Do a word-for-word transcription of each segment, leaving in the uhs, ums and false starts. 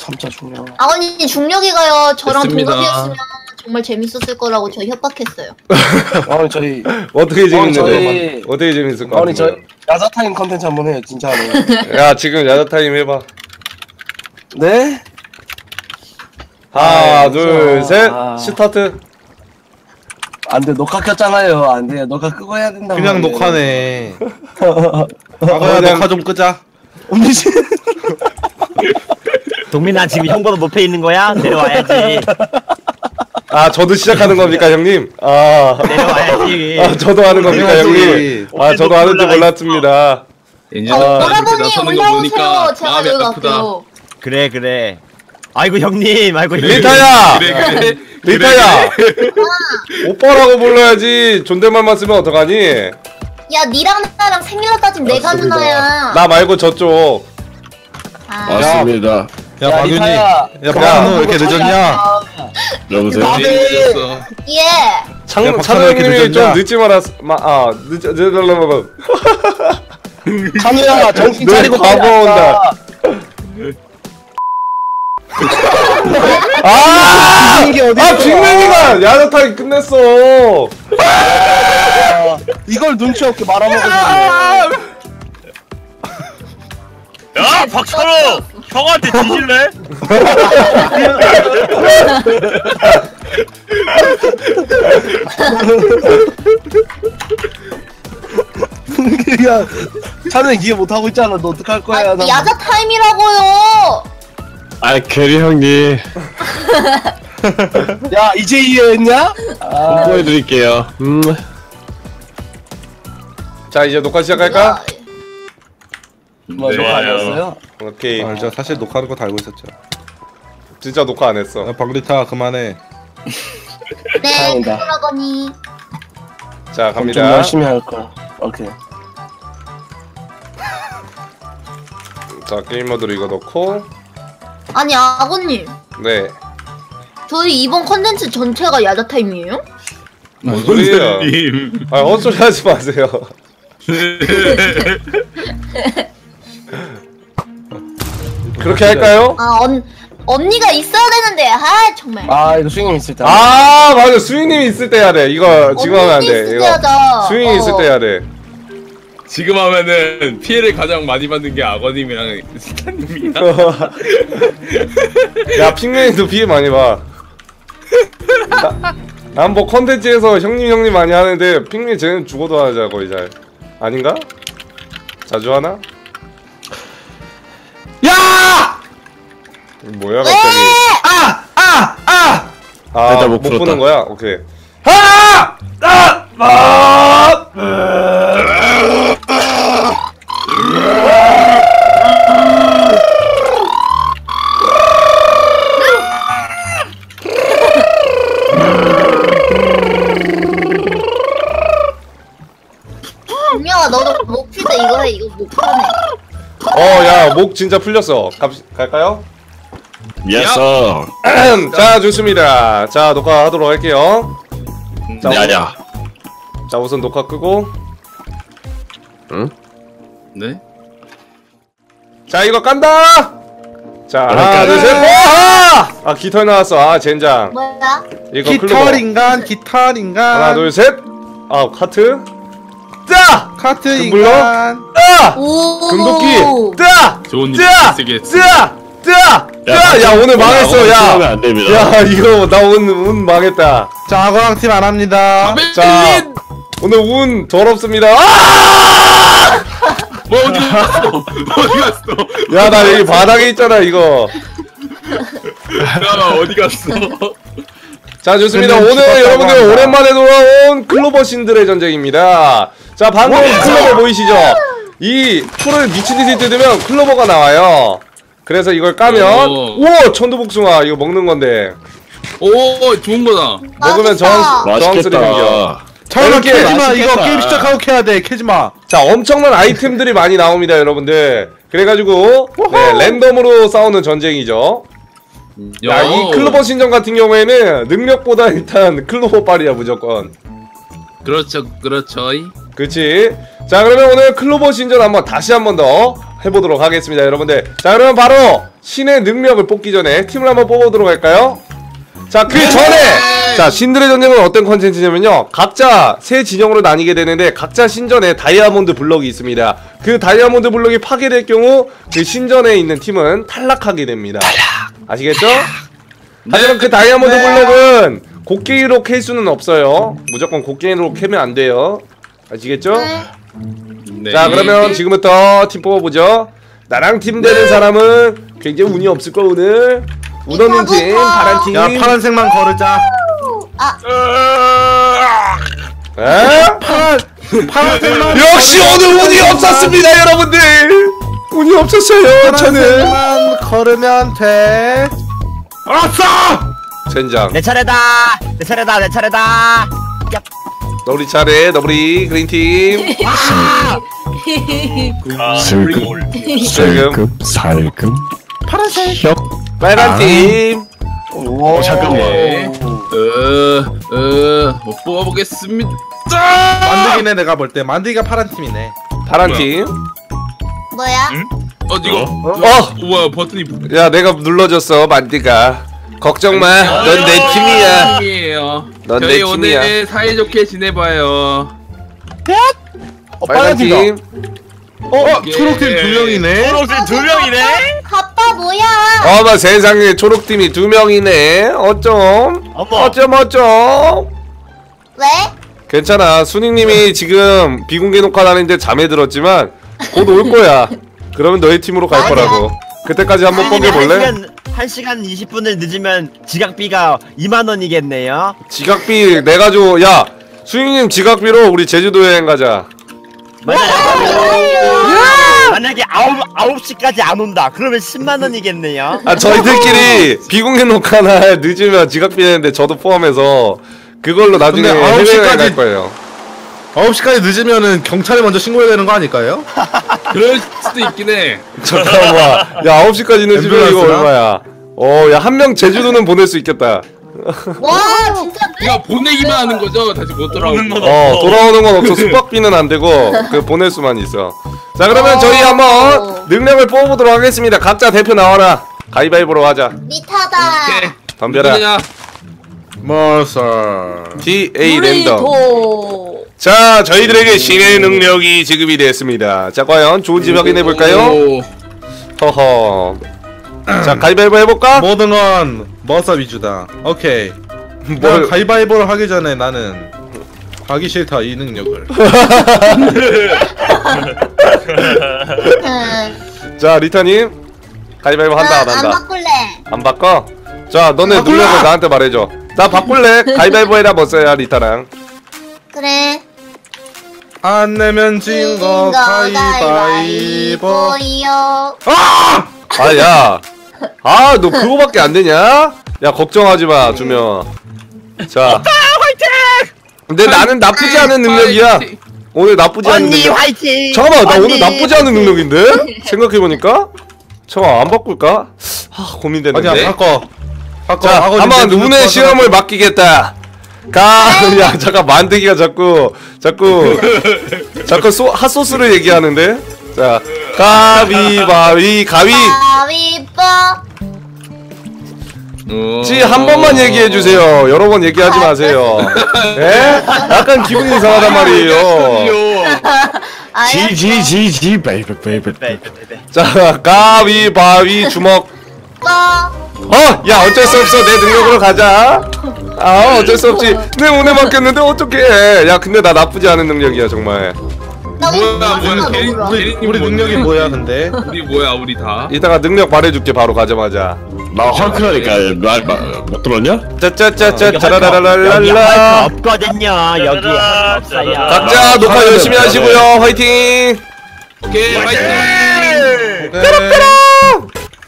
참자 중력. 아버님 중력이가요. 저랑 됐습니다. 동갑이었으면 정말 재밌었을 거라고 저 협박했어요. 아니 저희 어떻게 재밌는데? 저희- 어떻게 재밌을 것 아니 저 같은데? 야자 타임 컨텐츠 한번 해요 진짜로. 야 지금 야자 타임 해봐. 네? 하나 아, 둘셋 아. 스타트. 안돼 녹화 켰잖아요. 안돼 녹화 끄고 해야 된다고. 그냥 녹화네. 아거야 그냥- 녹화 좀 끄자. 음미씨. 동민아 지금 형보다 높에 있는 거야? 내려와야지. 아 저도 시작하는 겁니까 형님? 아, 내려와야지. 아 저도 하는 겁니까 형님? 아 저도 하는지 몰랐습니다. 엔진아 어, 이렇게 오라버니 나서는 거 올라오세요. 보니까 제가 마음이 여기 아프다. 갈게요. 그래 그래. 아이고 형님, 아이고 형님. 리타야! 그래 그래. 리타야! 오빠라고 불러야지. 존댓말만 쓰면 어떡하니? 야 니랑 나랑 생일날 따지면 내가 맞습니다. 누나야. 나 말고 저쪽. 아, 맞습니다. 야 박윤이. 리타야. 야 박찬호 왜 이렇게 늦었냐? 여보세요? 재밌었어. 예. 창, 야, 찬호 박찬호 왜 이렇게 형님이 좀 늦었냐? 늦지 말았, 마, 아, 늦, 늦, 늦, 찬우야 정신 너 차리고 바보 빨리 온다. 앉아. 아! 게 어디 아, 빅맨이가 야자타기 끝냈어. 아, 이걸 눈치 없게 말아먹었네. 야 박찬호, 형한테 뒤질래? 야 찬우야 이해 못하고 있잖아. 너 어떡할 거야? 아, 나- 야자 타임이라고요. 아, 캐리 형님. 야 이제 이해했냐? 아, 홍보해드릴게요. 음. 자, 이제 녹화 시작할까? 뭐 네. 녹화 아니었어요? 오케이. 아, 저 사실 녹화하는 거 다 알고 있었죠. 진짜 녹화 안 했어. 야, 박리타 그만해. 네, 다행이다. 오라버니. 자, 좀 갑니다. 열심히 할 거야. 오케이. 자, 게임 모드로 이거 넣고. 아니 아버님, 네. 저희 이번 컨텐츠 전체가 야자 타임이에요? 뭔 소리예요? 님. 아, 헛소리 하지 마세요. 그렇게 할까요? 아, 언 언니가 있어야 되는데, 아 정말. 아 이거 스윙 있을 때. 아, 맞아. 수인님이 있을 때 해야 돼. 이거 지금 하면 안 언니 돼. 있을 때 이거 하자. 수인이 있을 어. 때 해야 돼. 지금 하면은 피해를 가장 많이 받는 게 아버님이랑 스타님이야. 야, 핑맨이도 피해 많이 봐. 난 뭐 컨텐츠에서 형님 형님 많이 하는데 핑맨 쟤는 죽어도 하자 거의 잘. 아닌가? 자주 하나? 야! 뭐야 갑자기? 아! 아! 아! 아, 됐다, 못 못 풀었다. 보는 거야? 오케이. 아! 아! 아! 분명아 너도 목 필 때 이거 해. 이거 목 편해. 어, 야, 목 진짜 풀렸어. 갑, 갈까요? 예서. 자, 좋습니다. 자, 녹화하도록 할게요. 자, 야야. 자, 우선 녹화 끄고. 응? 네? 자, 이거 깐다! 자, 하나, 그러니까. 둘, 셋, 와! 아, 깃털 나왔어. 아, 젠장. 뭐야? 이거 깃털 클로버. 인간, 깃털 인간. 하나, 둘, 셋! 아, 카트. 뜨아! 카트 금블럭? 인간. 뜨아! 오. 금도끼! 뜨아! 좋은 일 뜨아! 쓰겠어. 뜨아! 뜨아! 뜨아! 야, 오늘 망했어, 야! 하면 안 됩니다. 야, 이거, 나 오늘 운 망했다. 자, 아거랑 팀 안 합니다. 자, 오늘 운 더럽습니다. 아! 뭐 어디 갔어? 어디 갔어? 야, 나 여기 바닥에 있잖아, 이거. 야 어디 갔어? 자, 좋습니다. 쟤는 오늘 죽었다고 여러분들 한다. 오랜만에 돌아온 클로버 신들의 전쟁입니다. 자, 방금 클로버 보이시죠? 이 풀을 미친 듯이 뜯으면 클로버가 나와요. 그래서 이걸 까면 오. 우와, 천도복숭아 이거 먹는 건데 오 좋은 거다. 먹으면 저항 저항스를 생겨. 맛있겠다. 차원아 이렇게 캐지마. 이거 맛있겠다. 게임 시작하고 캐야 돼. 캐지마. 자, 엄청난 아이템들이 많이 나옵니다, 여러분들. 그래가지고 네, 랜덤으로 싸우는 전쟁이죠. 야, 이 클로버 신전 같은 경우에는 능력보다 일단 클로버 빨이야 무조건. 그렇죠 그렇죠. 그치. 자 그러면 오늘 클로버 신전 한번 다시 한번 더 해보도록 하겠습니다 여러분들. 자 그러면 바로 신의 능력을 뽑기 전에 팀을 한번 뽑아보도록 할까요? 자 그 전에 자 신들의 전쟁은 어떤 컨텐츠냐면요, 각자 세 진영으로 나뉘게 되는데 각자 신전에 다이아몬드 블럭이 있습니다. 그 다이아몬드 블럭이 파괴될 경우 그 신전에 있는 팀은 탈락하게 됩니다. 아시겠죠? 하지만 그 다이아몬드 블럭은 곡괭이로 캘 수는 없어요. 무조건 곡괭이로 캐면 안 돼요. 아시겠죠? 네. 자 그러면 지금부터 팀 뽑아보죠. 나랑 팀 되는 사람은 굉장히 운이 없을 거 오늘. 우너님 팀, 파란 팀. 야 파란색만 걸으자. 아, 에? 파란 파란색만. 역시 오늘 운이 없었습니다 여러분들. 운이 없었어요 저는. 파란색만 걸으면 돼. 알았어. 젠장. 내 차례다. 내 차례다. 내 차례다. 얍. 너구리 차례, 너구리 그린 팀. 슬금 슬금 살금 파란색. 혁. 빨간 아. 팀. 오 잠깐만. 네. 어, 어, 뭐 뽑아보겠습니다. 만들기네 내가 볼 때 만들기가 파란 팀이네. 파란 뭐야? 팀. 뭐야? 어, 이거. 어? 우와, 버튼이. 야 내가 눌러줬어 만디가. 걱정 마. 넌 내 팀이야. 팀이에요. 넌 내 저희 팀이야. 오늘 사이좋게 지내봐요. 어, 빨간 팀. 어 예. 초록팀 두 명이네. 초록색 두 명이네. 아빠 뭐야? 어머 세상에 초록팀이 두 명이네. 어쩜? 어머. 어쩜 어쩜? 왜? 괜찮아. 순이님이 지금 비공개 녹화하는데 잠에 들었지만 곧 올 거야. 그러면 너희 팀으로 갈 거라고. 그때까지 한번 뽀개볼래? 한 시간 이십 분을 늦으면 지각비가 이만 원이겠네요. 지각비 내가 줘. 야 순이님 지각비로 우리 제주도 여행 가자. 만약에 만약에 아홉 아홉 시까지 안 온다. 그러면 십만 원이겠네요. 아 저희들끼리 비공개 녹화 날 늦으면 지각비 내는데 저도 포함해서 그걸로 나중에 근데 아홉 해외여행 시까지 갈 거예요. 아홉 시까지 늦으면은 경찰에 먼저 신고해야 되는 거 아닐까요? 그럴 수도 있긴 해. 잠깐만. 야 아홉 시까지 늦으면 이거 앰뷸런스나? 얼마야? 어, 야 한 명 제주도는 보낼 수 있겠다. 와 진짜 그냥 보내기만 하는 거죠? 다시 못 돌아오는 거. 어 돌아오는 건 없어. 숙박비는 안 되고 그 보낼 수만 있어. 자 그러면 저희 한번 능력을 뽑아보도록 하겠습니다. 각자 대표 나와라. 가위바위보로 하자. 미타다. 오케이. 덤벼라. 누구냐? 머서. 디 에이 랜덤. 우리도. 자 저희들에게 신의 능력이 지급이 됐습니다. 자 과연 좋은지 확인해 볼까요? 오. 허허. 자 가위바위보 해볼까? 모든 건 머서 위주다. 오케이. 뭘 뭘 가위바위보를 하기 전에 나는 하기 싫다 이 능력을. 응. 자 리타님 가위바위보 한다 안 안 한다? 바꿀래. 안 바꿔? 자 너네 바꿀라! 능력을 나한테 말해줘. 나 바꿀래. 가위바위보 해라 멋어야 리타랑. 그래. 안 내면 진 거 가위바위보. 가위바위보요. 아! 아야 아 너 그거밖에 안 되냐? 야 걱정하지마 주면. 자 근데 나는 나쁘지 않은 능력이야. 오늘 나쁘지 않은 언니 능력. 화이팅. 잠깐만 나 언니 오늘 나쁘지 않은 화이팅! 능력인데? 생각해보니까 잠깐 안 바꿀까? 아 고민되는데. 아니야 바꿔. 바꿔. 자 아버님 한번 내 능력 운의 시험을 좋아하잖아. 맡기겠다. 가, 야 잠깐 만드기가 자꾸 자꾸 자꾸 소, 핫소스를 얘기하는데. 자 가위바위 가위. 가위보. 지 한 번만 얘기해 주세요. 여러 번 얘기하지 마세요. 예? 약간 기분이 이상하단 말이에요. 지지지지 베이베 베이베. 네, 네, 네, 네. 자 가위바위 주먹. 어! 야 어쩔 수 없어. 내 능력으로 가자. 아 어쩔 수 없지. 내 운에 맡겼는데 어떡해. 야 근데 나 나쁘지 않은 능력이야 정말. 나 뭐야, 오늘 뭐야, 몰라, 괜히- 몰라. 우리 우리 능력이 뭐야 근데? 우리 뭐야, 우리 다? 이따가 능력 말해줄게 바로 가자마자. 나 헐크라니까 말못 들었냐? 짜짜짜짜 여기 헐크 짜라라라라라. 없거든요. 여기 헐크 없어요. 각자 녹화 열심히 하시고요. 화이팅. 오케이, 화이팅! 뾰로뾰로.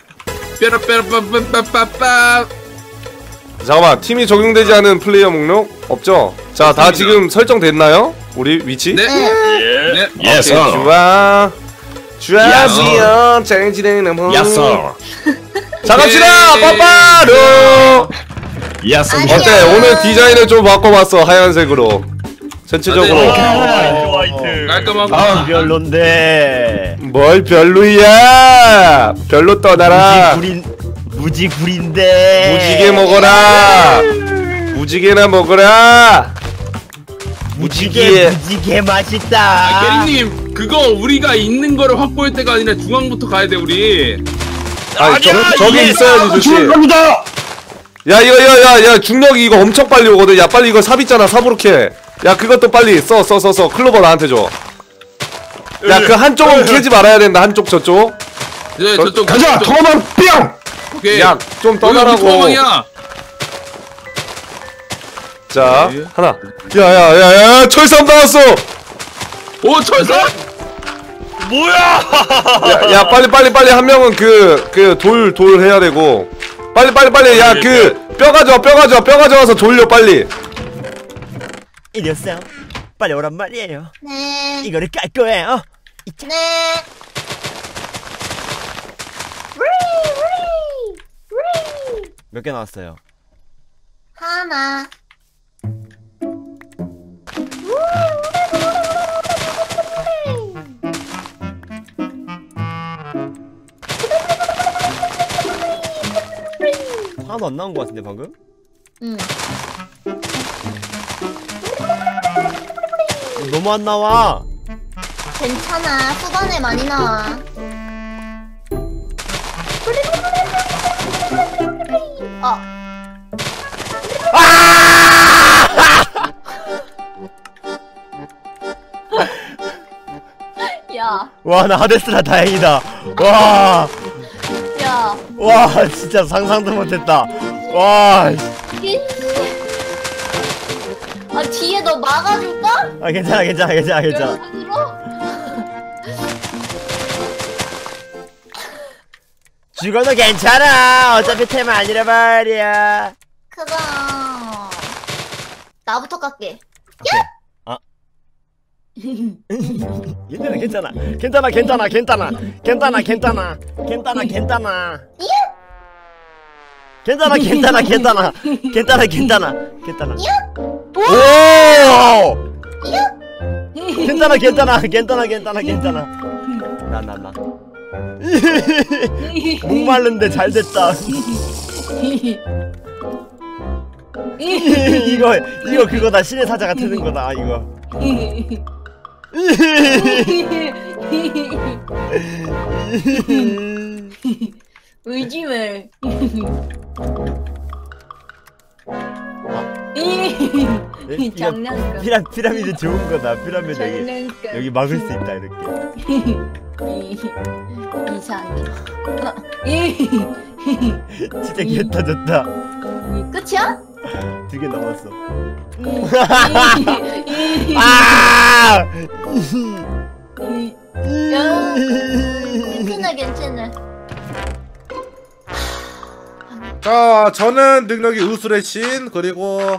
뾰로뾰로빠빠빠빠. 잠깐만 팀이 적용되지 않은 플레이어 목록 없죠? 자 다 지금 설정됐나요? 우리 위치? 네. 네. 예스. 좋아 좋아지요 잘 지내는 분. 예스. 자 갑시다 빠빠로. 예스. 아니야. 어때 오늘 디자인을 좀 바꿔봤어 하얀색으로 전체적으로. 아, 네. 화이트. 깔끔하고. 아 별론데. 뭘 별로야. 별로 떠나라. 무지 구린 무지 구린데. 무지개 먹어라. 무지개나 먹어라. 무지개 무지개. 무지개 아, 맛있다. 게리님 그거 우리가 있는 거를 확보할 때가 아니라 중앙부터 가야 돼 우리. 아니 저, 아니야, 저기 이게 있어야지 좋지. 갑니다. 야 이거 야야야 중력이 이거 엄청 빨리 오거든. 야 빨리 이거 삽 있잖아. 삽으로 캐. 야 그것도 빨리 써 써 써 써. 클로버 나한테 줘. 야 그 한쪽은 캐지 말아야 된다. 한쪽 저쪽. 네, 저- 저쪽 가자. 저쪽. 도망 뿅. 오케이. 야 좀 떠나라고. 도망이야. 자 네. 하나. 야야야야 철삼 나왔어. 오 철사. 뭐야? 야, 야 빨리 빨리 빨리 한 명은 그 그 돌 돌 해야 되고 빨리 빨리 빨리 야 그 뼈 가져와 뼈 가져와 뼈 가져와서 돌려 빨리. 이리 오세요. 빨리 오란 말이에요. 네. 이거를 깔 거예요. 네. 몇 개 나왔어요? 하나. 하나도 안 나온 거 같은데 방금? 응. 너무 안 나와. 괜찮아. 후반에 많이 나와. 어. 야, 와 나 하데스라 다행이다. 와, 야. 와 진짜 상상도 못했다. 와, 이- 아 뒤에 너 막아줄까? 아 괜찮아 괜찮아 괜찮아 괜찮아. 연락으로? 죽어도 괜찮아. 어차피 템 안 잃어버려. 그럼 나부터 깎게. 오케이. 아. 괜찮아 괜찮아 괜찮아 괜찮아 괜찮아 괜찮아 괜찮아 괜찮아 괜찮아 괜찮아 괜찮아 괜찮아 괜찮아 괜찮아 괜찮아 오 괜찮아 괜찮아 괜찮아 괜찮아 괜찮아 나 나 나 목마른데 잘 됐다. 이거 이거 그거다. 신의 사자가 트는 거다 이거. 의심을. 이거 장난감. 피라 피라미드 좋은 거다. 피라미드 여기 장난감. 여기 막을 수 있다 이렇게. 이상해. 진짜 개 터졌다. 끝이야? 두 개 넘었어. 아! 야, 괜찮아 괜찮아. 자, 저는 능력이 우술의 신 그리고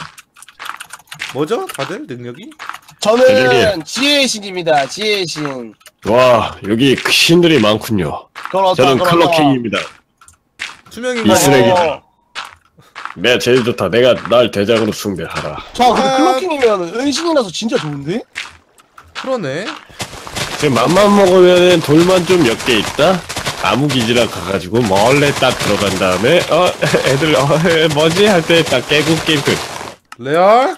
뭐죠? 다들 능력이? 저는 지혜의 신입니다. 지혜의 신. 와 여기 신들이 많군요. 그렇다. 저는 그렇다. 클로킹입니다. 투명인가? 이 쓰레기다. 내가 제일 좋다. 내가 날 대장으로 숭배하라. 자, 근데 아. 클로킹이면 은신이라서 진짜 좋은데? 그러네. 지금 맘만 먹으면 돌만 좀 몇 개 있다. 나무 기지랑 가가지고 몰래 딱 들어간 다음에 어 애들 어 뭐지 할 때 딱 깨고 게임 끝. 레알?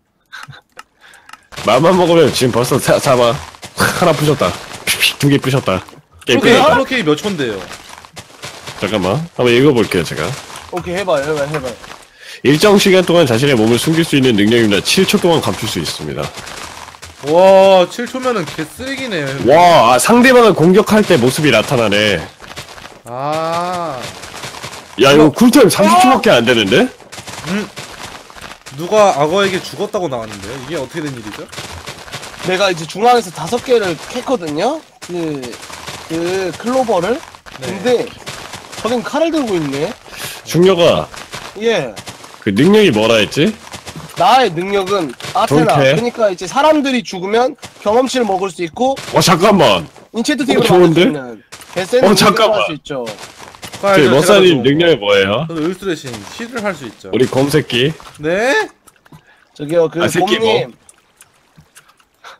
맘만 먹으면 지금 벌써 사, 사마 하나 부셨다. 두 개 부셨다. 게임 클로케이, 끝났다. 클로케이 몇 촌데요? 잠깐만 한번 읽어볼게요 제가. 오케이, 해봐요, 해봐요, 해봐요. 일정 시간 동안 자신의 몸을 숨길 수 있는 능력입니다. 칠 초 동안 감출 수 있습니다. 와, 칠 초면은 개 쓰레기네. 와, 아, 상대방을 공격할 때 모습이 나타나네. 아, 야, 이거 쿨타임 삼십 초밖에 안 되는데? 누가 악어에게 죽었다고 나왔는데요? 이게 어떻게 된 일이죠? 내가 이제 중앙에서 다섯 개를 캤거든요? 그, 그, 클로버를? 네. 근데, 저긴 칼을 들고 있네? 중녀가 예. 그 능력이 뭐라 했지? 나의 능력은 아테나. 돌캐? 그러니까 이제 사람들이 죽으면 경험치를 먹을 수 있고, 어, 잠깐만. 인체트 어, 팁을 좋은데? 받을 수 있는. 개센 어, 잠깐만. 할수 있죠. 저희 머사님 능력이 뭐예요? 저는 을수의 신, 시를 할 수 있죠. 우리 곰새끼. 네? 저기요, 그, 아, 새끼 곰님.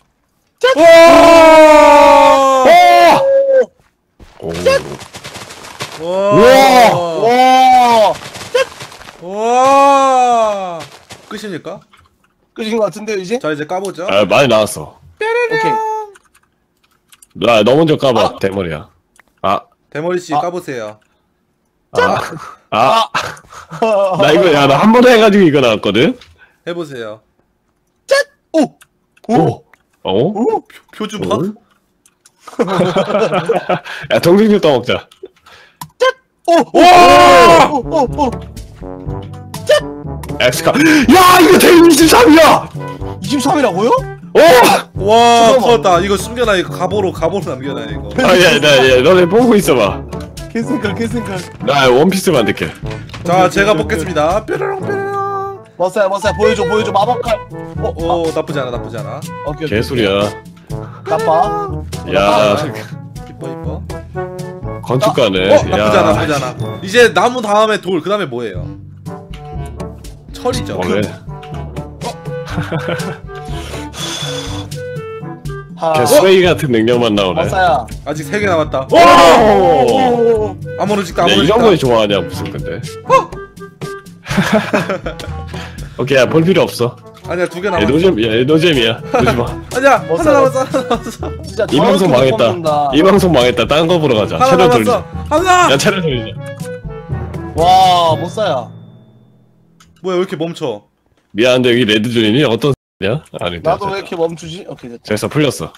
와! 오. 와! 와 와! 끝입니까? 끝인 것 같은데요 이제? 자 이제 까보죠. 아 많이 나왔어. 오케이. 나 너 먼저 까봐. 대머리야. 아. 대머리 씨 아. 까보세요. 아. 아. 나 이거 야 나 한 번 해가지고 이거 나왔거든. 해보세요. 오! 오. 어? 오! 표주박? 오? 야 동생들 떠먹자. 오! 와! 오! 오! 오! 엑스카. 야 이거 대일 이십삼이야. 이십삼이라고요? 오. 와 터졌다. 이거 숨겨놔. 이거 갑오로 갑오로 남겨놔 이거. 아야나야 너네 보고 있어봐. 개생각 개생각. 나 원피스 만들게. 자 제가 뽑겠습니다. 뾰로롱 뾰로롱. 머싸야 머싸야 보여줘 보여줘 마법칼. 어? 오 나쁘지 않아 나쁘지 않아. 오케이 오케이. 개소리야. 나빠. 야 이뻐 이뻐. 건축가네. 어 나쁘지 않아 나쁘지 않아. 이제 나무 다음에 돌 그 다음에 뭐예요? 철이죠. 원래 하. 개 쓰레기 같은 능력만 나오네. 머싸야. 아직 세 개 남았다. 오! 오! 아무로 짓까 야, 아무로 이 짓까. 정도에 좋아하냐 무슨 근데? 오케이 야 볼 필요 없어. 아니야 두 개 남았어. 에노잼 야 에노잼이야. 보지 마. 아니야 뭐 하나 써요? 남았어 하나 남았어. 진짜 이 방송 더럽게 망했다. 뽑는다. 이 방송 망했다. 딴 거 보러 가자. 하나 차려 남았어. 돌리자. 하나. 야 차려 돌리자. 와 머싸야. 뭐야 왜 이렇게 멈춰? 미안한데 여기 레드존이니 어떤 냐? 아니다. 나도 왜 이렇게 멈추지? 오케이 됐다. 됐어 풀렸어.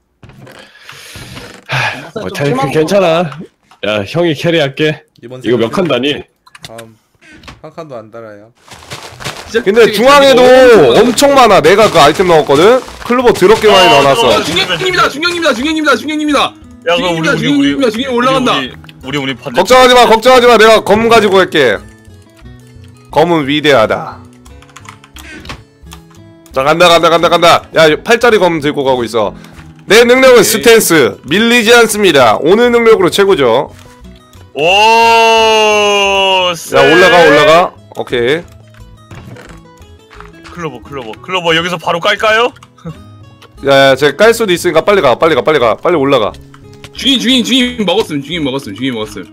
머싸야 뭐 좀 잘 실망- 괜찮아. 야 형이 캐리할게. 이번 이거 몇 생은 칸 다니? 다음 한 칸도 안 달아요. 근데 중앙에도 엄청 많아. 내가 그 아이템 넣었거든. 클로버 더럽게 많이 넣어놨어. 중경님이다 중경님이다 중경님이다 중경님이다. 야 그럼 우리 중경님이다 우리 우리 중경님이다 중경 올라간다. 우리 우리 우리 반대. 걱정하지 마, 걱정하지 마. 내가 검 가지고 갈게. 검은 위대하다. 자 간다 간다 간다 간다. 야 팔짜리 검 들고 가고 있어. 내 능력은 스탠스. 밀리지 않습니다. 오늘 능력으로 최고죠. 오. 야 올라가 올라가. 오케이. 클로버 클로버 클로버 여기서 바로 깔까요? 야야 쟤 깔 수도 있으니까 빨리 가 빨리 가 빨리 가 빨리 올라가. 중인 중인 중인 먹었음 중인 먹었음 중인 먹었음.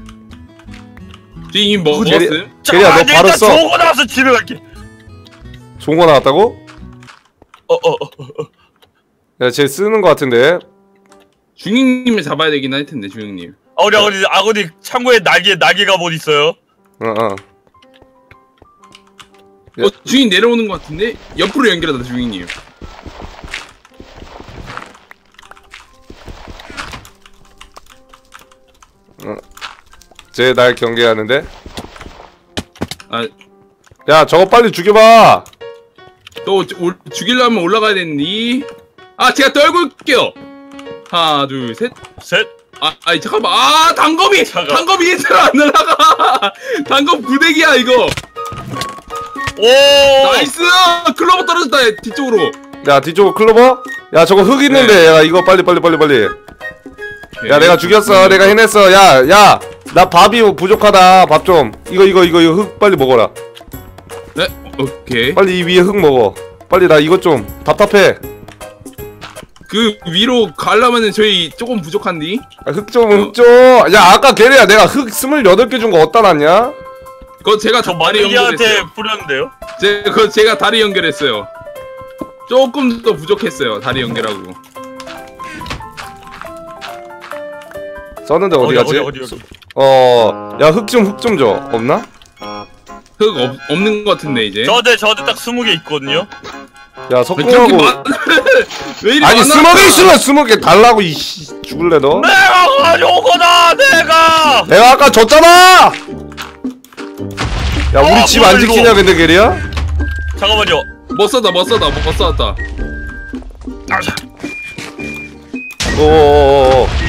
중인 먹었음. 게리야 너 바로 써. 저거 나와서 집에 갈게. 좋은 거 나왔다고? 어어 어. 야 쟤 쓰는 거 같은데. 중인님을 잡아야 되긴 할 텐데 중인님. 아 우리 아버지 아버지 창고에 날개 날개가 뭐 있어요? 어어. 어 중인 내려오는 것 같은데 옆으로 연결하다 중인님. 쟤 날 경계하는데. 아 야 저거 빨리 죽여봐. 또 올, 죽이려면 올라가야 되는데. 아 제가 떨고 올게요. 하나 둘 셋. 셋. 아 아니 잠깐만. 아 단검이 잠깐. 단검이 얘들아 안 날아가. 단검 구대기야 이거. 오. 나이스. 클로버 떨어졌다 뒤쪽으로. 야 뒤쪽 클로버? 야 저거 흙 있는데. 야 이거 빨리 빨리 빨리 빨리. 야 내가 죽였어. 내가 해냈어. 야 야 나 밥이 부족하다. 밥 좀. 이거 이거 이거 이거 흙 빨리 먹어라. 네 오케이. 빨리 이 위에 흙 먹어. 빨리 나 이것 좀 답답해. 그 위로 가려면은 저희 조금 부족한디? 아, 흙 좀, 흙 좀. 야, 아까 걔네야 내가 흙 스물여덟 개 준 거 어디다 놨냐? 그거 제가 저 다리 마리기한테 연결했어요. 뿌렸는데요? 제, 그거 제가 다리 연결했어요. 조금 더 부족했어요. 다리 연결하고. 썼는데 어디 어디 갔지? 어디 어디 어디. 어, 야, 흙 좀, 흙 좀 줘. 없나? 흙 없, 없는 것 같은데 이제. 저한테 저한테 딱 스무 개 있거든요. 야, 왜 석궁하고. 그렇게 많... 왜 이리 아니, 많아? 스무 개 있으면 스무 개 달라고, 이씨. 죽을래, 너? 내가 가져온 거다 내가. 내가 아까 줬잖아! 야, 우리 아, 집 뭐야, 안 지키냐, 이거. 근데 걔리야? 잠깐만요. 못 썼다 못 썼다 못 썼다. 아, 자. 어어어어.